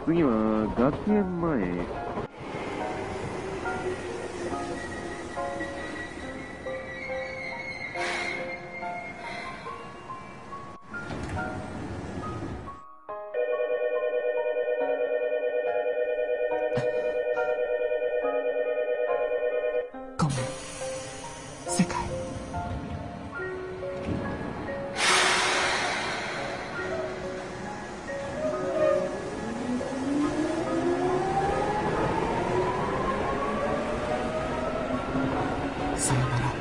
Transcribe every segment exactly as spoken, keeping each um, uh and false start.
次は学園前。 ごめん、世界。さよなら。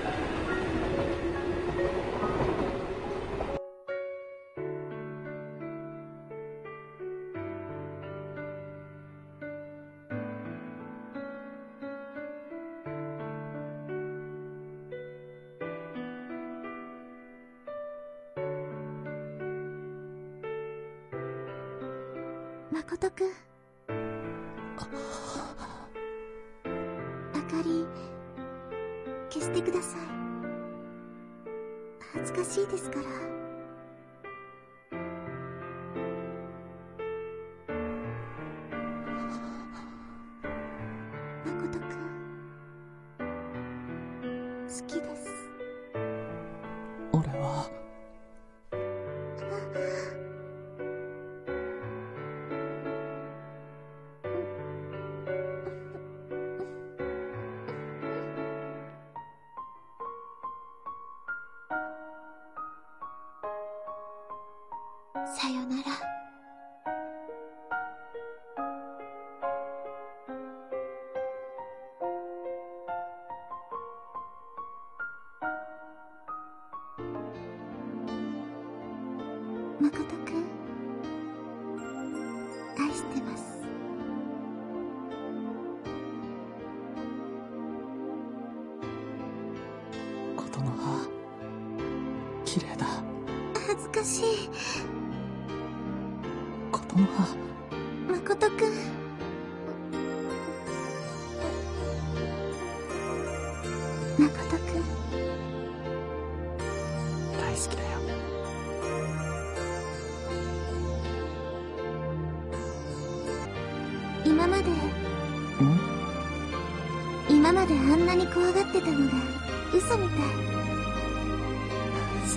誠くん、明かり消してください。恥ずかしいですから。誠くん、好きです。 俺はさよなら。誠くん、愛してます。 琴の葉、綺麗だ。 恥ずかしい。 琴の葉、 誠くん、誠くん、 大好きだよ。 今までん今まであんなに怖がってたのが嘘みたい。 そう。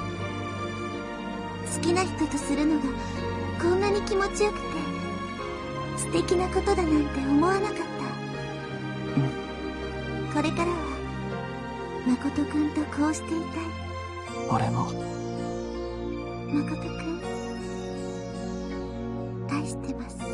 好きな人とするのがこんなに気持ちよくて素敵なことだなんて思わなかった。 うん。 これからは誠くんとこうしていたい。 俺も。 誠くん、愛してます。